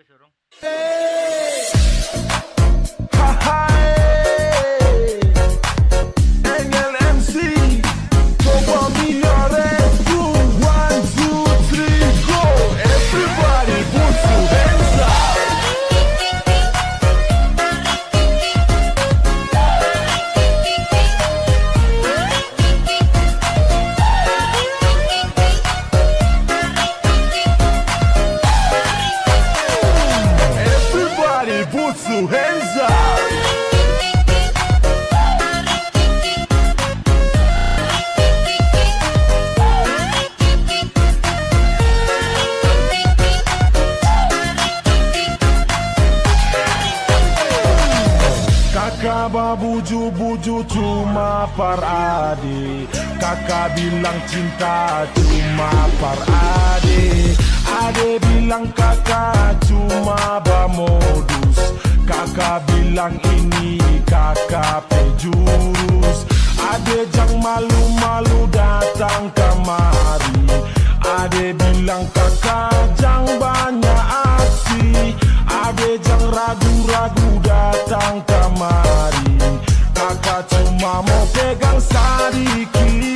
dong. Engel MC, coba minha rescue. 1, 2, 3, go. Everybody put your hands up. Everybody put your hands up. Kakak babuju-buju cuma parade. Kakak bilang cinta cuma parade. Ade bilang kakak cuma bamodus. Kakak bilang ini kakak pejurus. Ade jangan malu-malu datang kemari. Ade bilang kakak jangan banyak aksi. Ade jangan ragu-ragu datang kemari. Kakak cuma mau pegang sedikit.